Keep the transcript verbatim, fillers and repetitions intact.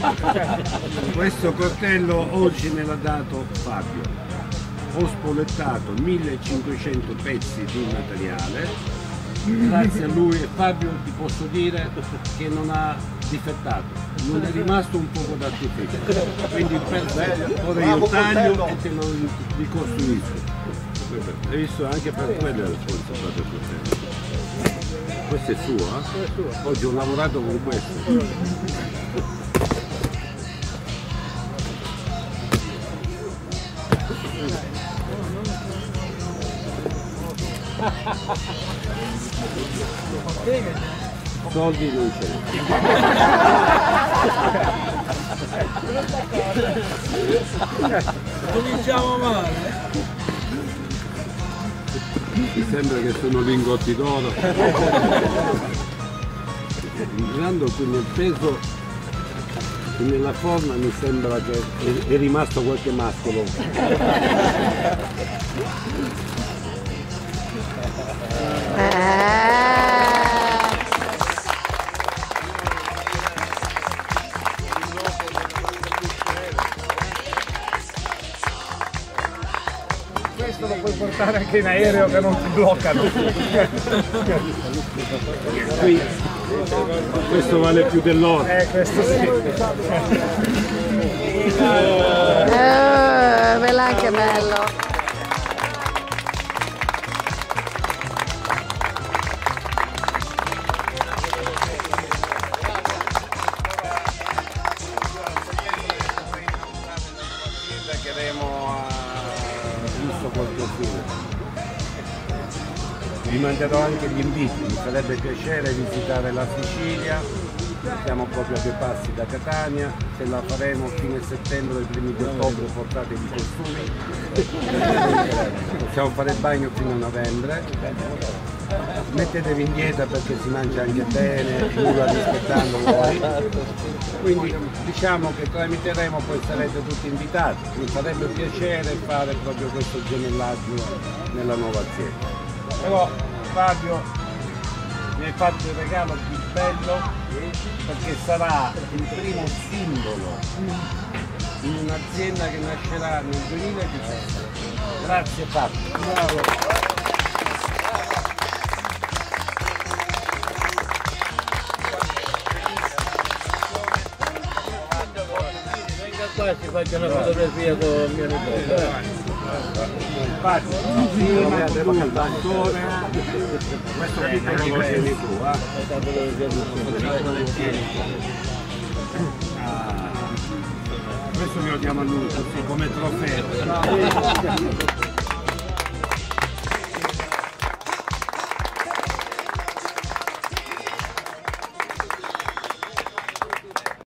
Questo coltello oggi me l'ha dato Fabio. Ho spolettato millecinquecento pezzi di materiale. Grazie a lui e Fabio ti posso dire che non ha difettato, non è rimasto un poco d'artificio, quindi per ora io taglio e te lo ricostruisco. Hai visto, anche per quello è responsato il coltello. Questa è sua? Oggi ho lavorato con questo. Soldi non ce ne. Cominciamo male. Mi sembra che sono lingotti d'oro. Entrando qui nel peso e nella forma mi sembra che è rimasto qualche mascolo. Questo lo puoi portare anche in aereo che non ti bloccano. Qui, questo vale più dell'oro. Eh, questo sì. Eh, ve l'ha anche bello. Vi manderò anche gli inviti, mi farebbe piacere visitare la Sicilia, siamo proprio a due passi da Catania, se la faremo fine settembre o i primi di ottobre portate i costumi, possiamo fare il bagno fino a novembre, mettetevi in dieta perché si mangia anche bene, nulla rispettando voi, quindi diciamo che tramiteremo, poi sarete tutti invitati, mi farebbe piacere fare proprio questo gemellaggio nella nuova azienda. Però Fabio mi hai fatto il regalo più bello perché sarà il primo simbolo in un'azienda che nascerà nel duemiladiciassette. Grazie Fabio. Bravo. Venga qua, ci faccio una fotografia con mio nipote. Infatti, prima devo cantautore, questo è il che vieni tu, eh? Questo me lo diamo a lui così come trofeo.